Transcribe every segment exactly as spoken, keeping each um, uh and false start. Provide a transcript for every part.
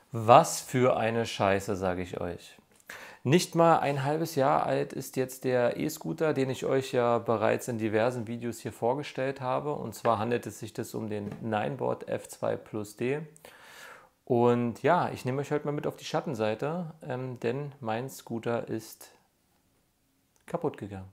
Was für eine Scheiße, sage ich euch. Nicht mal ein halbes Jahr alt ist jetzt der E-Scooter, den ich euch ja bereits in diversen Videos hier vorgestellt habe. Und zwar handelt es sich das um den Ninebot F zwei Plus D. Und ja, ich nehme euch heute mal mit auf die Schattenseite, ähm, denn mein Scooter ist kaputt gegangen.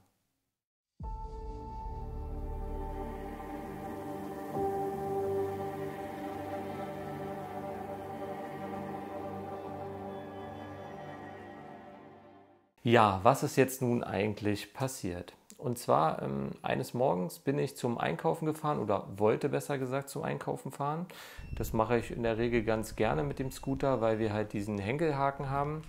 Ja, was ist jetzt nun eigentlich passiert? Und zwar ähm, eines Morgens bin ich zum Einkaufen gefahren oder wollte besser gesagt zum Einkaufen fahren. Das mache ich in der Regel ganz gerne mit dem Scooter, weil wir halt diesen Henkelhaken haben,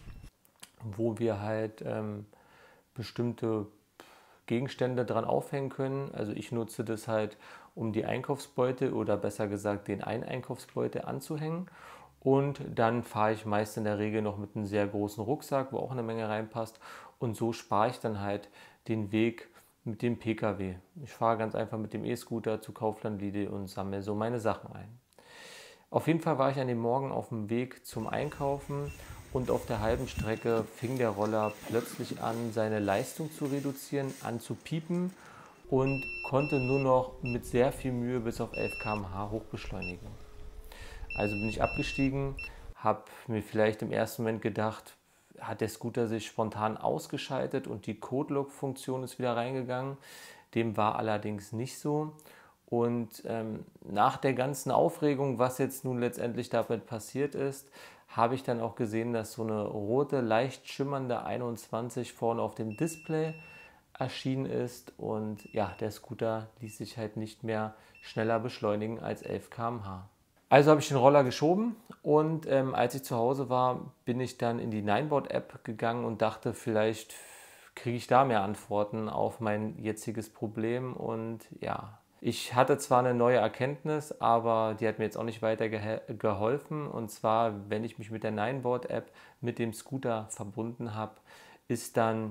wo wir halt ähm, bestimmte Gegenstände dran aufhängen können. Also ich nutze das halt, um die Einkaufsbeute oder besser gesagt den einen Einkaufsbeutel anzuhängen. Und dann fahre ich meist in der Regel noch mit einem sehr großen Rucksack, wo auch eine Menge reinpasst. Und so spare ich dann halt den Weg mit dem P K W. Ich fahre ganz einfach mit dem E-Scooter zu Kaufland, Lidl und sammle so meine Sachen ein. Auf jeden Fall war ich an dem Morgen auf dem Weg zum Einkaufen und auf der halben Strecke fing der Roller plötzlich an, seine Leistung zu reduzieren, an zu piepen und konnte nur noch mit sehr viel Mühe bis auf elf Kilometer pro Stunde hochbeschleunigen. Also bin ich abgestiegen, habe mir vielleicht im ersten Moment gedacht, hat der Scooter sich spontan ausgeschaltet und die Code-Lock-Funktion ist wieder reingegangen. Dem war allerdings nicht so. Und ähm, nach der ganzen Aufregung, was jetzt nun letztendlich damit passiert ist, habe ich dann auch gesehen, dass so eine rote, leicht schimmernde einundzwanzig vorne auf dem Display erschienen ist. Und ja, der Scooter ließ sich halt nicht mehr schneller beschleunigen als elf Kilometer pro Stunde. Also habe ich den Roller geschoben und ähm, als ich zu Hause war, bin ich dann in die Ninebot-App gegangen und dachte, vielleicht kriege ich da mehr Antworten auf mein jetziges Problem. Und ja, ich hatte zwar eine neue Erkenntnis, aber die hat mir jetzt auch nicht weiter gehe geholfen. Und zwar, wenn ich mich mit der Ninebot-App mit dem Scooter verbunden habe, ist dann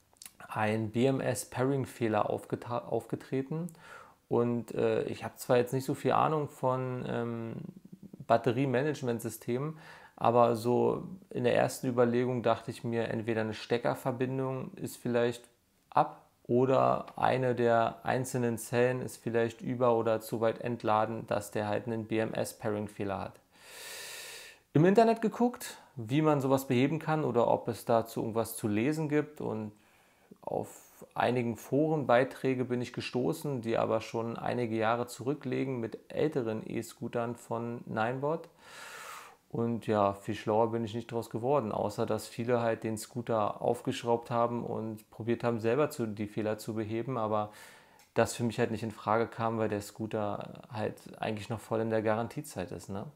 ein B M S-Pairing-Fehler aufgetreten. Und äh, ich habe zwar jetzt nicht so viel Ahnung von ähm, Batteriemanagementsystemen, aber so in der ersten Überlegung dachte ich mir, entweder eine Steckerverbindung ist vielleicht ab oder eine der einzelnen Zellen ist vielleicht über oder zu weit entladen, dass der halt einen B M S-Pairing-Fehler hat. Im Internet geguckt, wie man sowas beheben kann oder ob es dazu irgendwas zu lesen gibt, und auf einigen Forenbeiträge bin ich gestoßen, die aber schon einige Jahre zurücklegen mit älteren E-Scootern von Ninebot. Und ja, viel schlauer bin ich nicht draus geworden, außer dass viele halt den Scooter aufgeschraubt haben und probiert haben, selber zu, die Fehler zu beheben. Aber das für mich halt nicht in Frage kam, weil der Scooter halt eigentlich noch voll in der Garantiezeit ist, ne?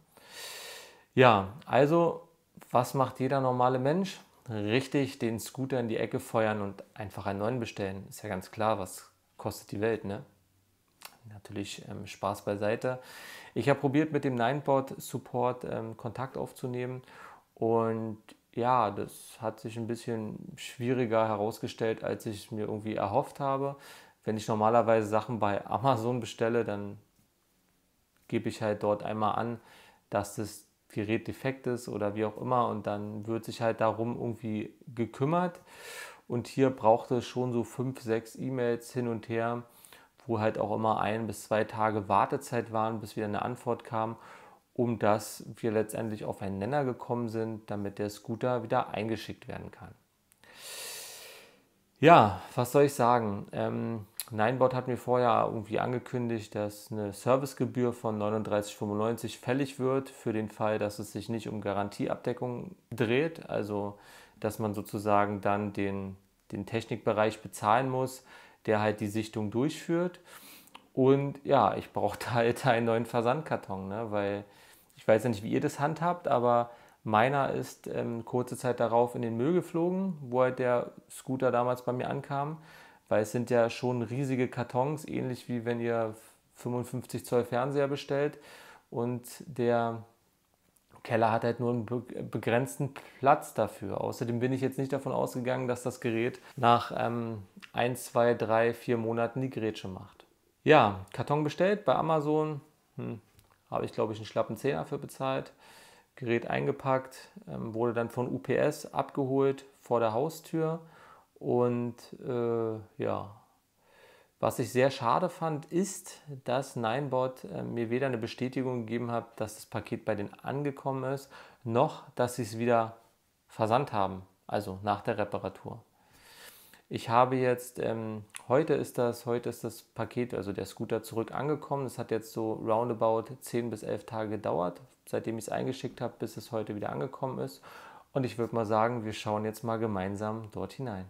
Ja, also was macht jeder normale Mensch? Richtig, den Scooter in die Ecke feuern und einfach einen neuen bestellen. Ist ja ganz klar, was kostet die Welt, ne? Natürlich ähm, Spaß beiseite. Ich habe probiert, mit dem Ninebot Support ähm, Kontakt aufzunehmen und ja, das hat sich ein bisschen schwieriger herausgestellt, als ich es mir irgendwie erhofft habe. Wenn ich normalerweise Sachen bei Amazon bestelle, dann gebe ich halt dort einmal an, dass das Gerät defekt ist oder wie auch immer, und dann wird sich halt darum irgendwie gekümmert. Und hier brauchte es schon so fünf, sechs E-Mails hin und her, wo halt auch immer ein bis zwei Tage Wartezeit waren, bis wieder eine Antwort kam, um dass wir letztendlich auf einen Nenner gekommen sind, damit der Scooter wieder eingeschickt werden kann. Ja, was soll ich sagen? Ähm, Ninebot hat mir vorher irgendwie angekündigt, dass eine Servicegebühr von neununddreißig fünfundneunzig fällig wird für den Fall, dass es sich nicht um Garantieabdeckung dreht. Also, dass man sozusagen dann den, den Technikbereich bezahlen muss, der halt die Sichtung durchführt. Und ja, ich brauchte halt einen neuen Versandkarton, ne? Weil ich weiß ja nicht, wie ihr das handhabt, aber meiner ist ähm, kurze Zeit darauf in den Müll geflogen, wo halt der Scooter damals bei mir ankam, weil es sind ja schon riesige Kartons, ähnlich wie wenn ihr fünfundfünfzig Zoll Fernseher bestellt, und der Keller hat halt nur einen begrenzten Platz dafür. Außerdem bin ich jetzt nicht davon ausgegangen, dass das Gerät nach ähm, ein, zwei, drei, vier Monaten die Grätsche macht. Ja, Karton bestellt bei Amazon, hm, habe ich glaube ich einen schlappen Zehner für bezahlt. Gerät eingepackt, ähm, wurde dann von U P S abgeholt vor der Haustür und äh, ja, was ich sehr schade fand, ist, dass Ninebot äh, mir weder eine Bestätigung gegeben hat, dass das Paket bei denen angekommen ist, noch, dass sie es wieder versandt haben, also nach der Reparatur. Ich habe jetzt, ähm, heute ist das, heute ist das Paket, also der Scooter, zurück angekommen. Es hat jetzt so roundabout zehn bis elf Tage gedauert, seitdem ich es eingeschickt habe, bis es heute wieder angekommen ist. Und ich würde mal sagen, wir schauen jetzt mal gemeinsam dort hinein.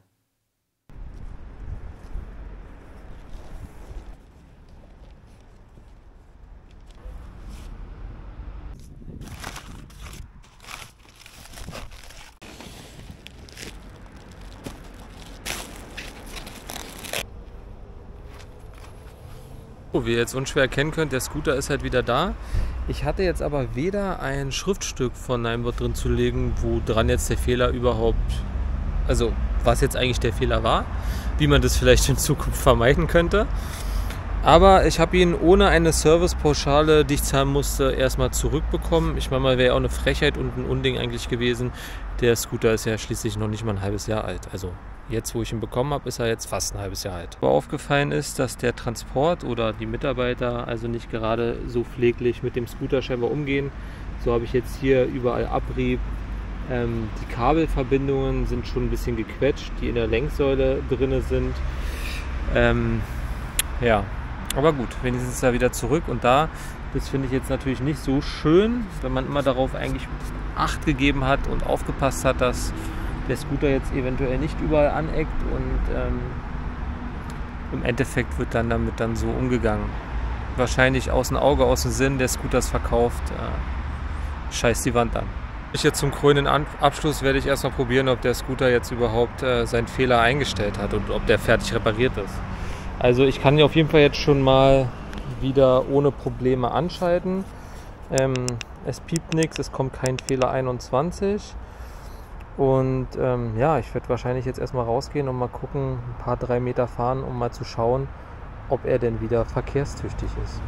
Wie ihr jetzt unschwer erkennen könnt, der Scooter ist halt wieder da. Ich hatte jetzt aber weder ein Schriftstück von Ninebot drin zu legen, wo dran jetzt der Fehler überhaupt, also was jetzt eigentlich der Fehler war, wie man das vielleicht in Zukunft vermeiden könnte. Aber ich habe ihn ohne eine Servicepauschale, die ich zahlen musste, erstmal zurückbekommen. Ich meine mal, wäre ja auch eine Frechheit und ein Unding eigentlich gewesen. Der Scooter ist ja schließlich noch nicht mal ein halbes Jahr alt. Also jetzt, wo ich ihn bekommen habe, ist er jetzt fast ein halbes Jahr alt. Aber aufgefallen ist, dass der Transport oder die Mitarbeiter also nicht gerade so pfleglich mit dem Scooter scheinbar umgehen. So habe ich jetzt hier überall Abrieb. Ähm, die Kabelverbindungen sind schon ein bisschen gequetscht, die in der Lenksäule drin sind. Ähm, ja, aber gut, wenigstens ist er wieder zurück und da, das finde ich jetzt natürlich nicht so schön, wenn man immer darauf eigentlich Acht gegeben hat und aufgepasst hat, dass der Scooter jetzt eventuell nicht überall aneckt und ähm, im Endeffekt wird dann damit dann so umgegangen. Wahrscheinlich aus dem Auge, aus dem Sinn, der Scooter ist verkauft, äh, scheiß die Wand an. Ich jetzt zum krönenden Abschluss werde ich erstmal probieren, ob der Scooter jetzt überhaupt äh, seinen Fehler eingestellt hat und ob der fertig repariert ist. Also ich kann ihn auf jeden Fall jetzt schon mal wieder ohne Probleme anschalten. Ähm, es piept nichts, es kommt kein Fehler einundzwanzig. Und ähm, ja, ich werde wahrscheinlich jetzt erstmal rausgehen und mal gucken, ein paar drei Meter fahren, um mal zu schauen, ob er denn wieder verkehrstüchtig ist.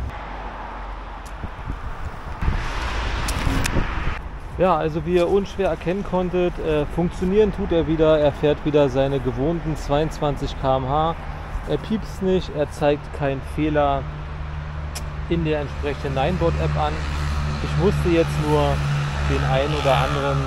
Ja, also wie ihr unschwer erkennen konntet, äh, funktionieren tut er wieder. Er fährt wieder seine gewohnten zweiundzwanzig Kilometer pro Stunde. Er piepst nicht, er zeigt keinen Fehler in der entsprechenden Ninebot-App an. Ich musste jetzt nur den ein oder anderen,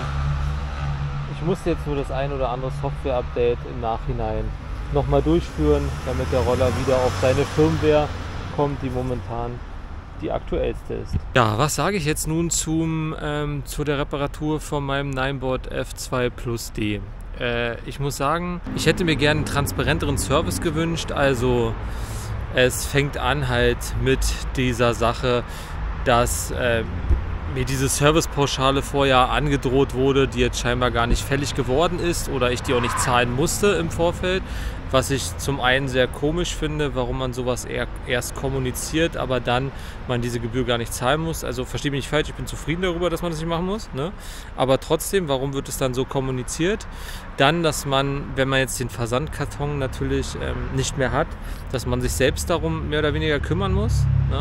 ich musste jetzt nur das ein oder andere Software-Update im Nachhinein nochmal durchführen, damit der Roller wieder auf seine Firmware kommt, die momentan die aktuellste ist. Ja, was sage ich jetzt nun zum, ähm, zu der Reparatur von meinem Ninebot F zwei Plus D? Ich muss sagen, ich hätte mir gerne einen transparenteren Service gewünscht. Also es fängt an halt mit dieser Sache, dass äh, mir diese Servicepauschale vorher angedroht wurde, die jetzt scheinbar gar nicht fällig geworden ist oder ich die auch nicht zahlen musste im Vorfeld. Was ich zum einen sehr komisch finde, warum man sowas eher, erst kommuniziert, aber dann man diese Gebühr gar nicht zahlen muss. Also verstehe mich nicht falsch, ich bin zufrieden darüber, dass man das nicht machen muss. Ne? Aber trotzdem, warum wird es dann so kommuniziert? Dann, dass man, wenn man jetzt den Versandkarton natürlich ähm, nicht mehr hat, dass man sich selbst darum mehr oder weniger kümmern muss. Ne?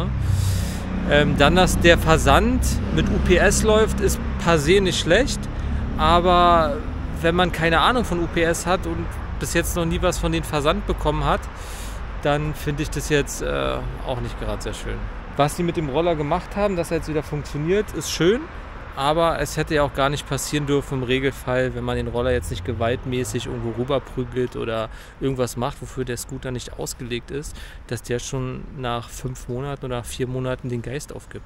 Ähm, dann, dass der Versand mit U P S läuft, ist per se nicht schlecht. Aber wenn man keine Ahnung von U P S hat und bis jetzt noch nie was von den Versand bekommen hat, dann finde ich das jetzt äh, auch nicht gerade sehr schön. Was die mit dem Roller gemacht haben, dass er jetzt wieder funktioniert, ist schön, aber es hätte ja auch gar nicht passieren dürfen im Regelfall, wenn man den Roller jetzt nicht gewaltmäßig irgendwo rüberprügelt oder irgendwas macht, wofür der Scooter nicht ausgelegt ist, dass der schon nach fünf Monaten oder vier Monaten den Geist aufgibt.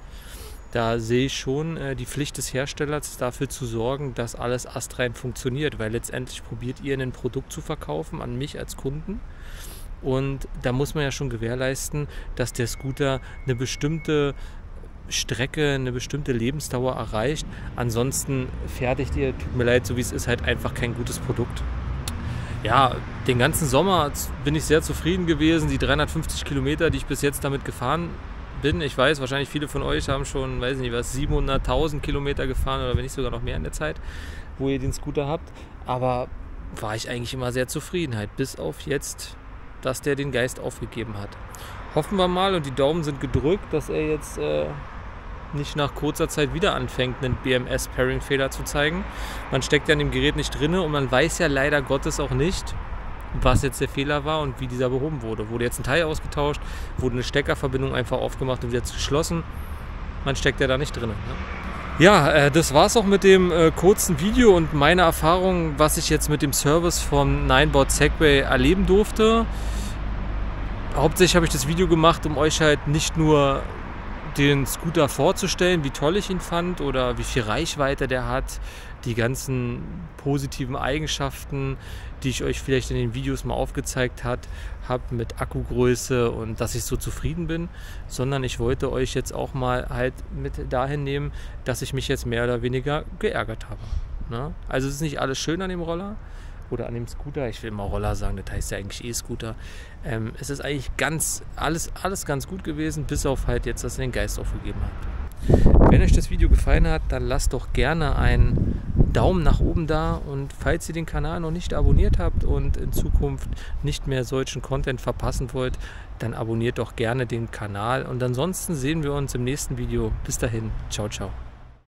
Da sehe ich schon äh, die Pflicht des Herstellers, dafür zu sorgen, dass alles astrein funktioniert, weil letztendlich probiert ihr ein Produkt zu verkaufen an mich als Kunden und da muss man ja schon gewährleisten, dass der Scooter eine bestimmte Strecke, eine bestimmte Lebensdauer erreicht. Ansonsten fertigt ihr, tut mir leid, so wie es ist, halt einfach kein gutes Produkt. Ja, den ganzen Sommer bin ich sehr zufrieden gewesen, die dreihundertfünfzig Kilometer, die ich bis jetzt damit gefahren bin. Ich weiß, wahrscheinlich viele von euch haben schon, weiß nicht was, siebenhunderttausend Kilometer gefahren oder wenn nicht sogar noch mehr in der Zeit, wo ihr den Scooter habt. Aber war ich eigentlich immer sehr zufrieden, halt, bis auf jetzt, dass der den Geist aufgegeben hat. Hoffen wir mal und die Daumen sind gedrückt, dass er jetzt äh, nicht nach kurzer Zeit wieder anfängt, einen B M S-Pairing-Fehler zu zeigen. Man steckt ja in dem Gerät nicht drin und man weiß ja leider Gottes auch nicht, was jetzt der Fehler war und wie dieser behoben wurde. Wurde jetzt ein Teil ausgetauscht, wurde eine Steckerverbindung einfach aufgemacht und jetzt geschlossen. Man steckt ja da nicht drin. Ne? Ja, äh, das war es auch mit dem äh, kurzen Video und meiner Erfahrung, was ich jetzt mit dem Service von Ninebot Segway erleben durfte. Hauptsächlich habe ich das Video gemacht, um euch halt nicht nur den Scooter vorzustellen, wie toll ich ihn fand oder wie viel Reichweite der hat, die ganzen positiven Eigenschaften, die ich euch vielleicht in den Videos mal aufgezeigt habe, mit Akkugröße und dass ich so zufrieden bin, sondern ich wollte euch jetzt auch mal halt mit dahin nehmen, dass ich mich jetzt mehr oder weniger geärgert habe. Ne? Also es ist nicht alles schön an dem Roller oder an dem Scooter, ich will immer Roller sagen, das heißt ja eigentlich E-Scooter. Ähm, es ist eigentlich ganz, alles, alles ganz gut gewesen, bis auf halt jetzt, dass ihr den Geist aufgegeben habt. Wenn euch das Video gefallen hat, dann lasst doch gerne einen Daumen nach oben da und falls ihr den Kanal noch nicht abonniert habt und in Zukunft nicht mehr solchen Content verpassen wollt, dann abonniert doch gerne den Kanal und ansonsten sehen wir uns im nächsten Video. Bis dahin, ciao, ciao.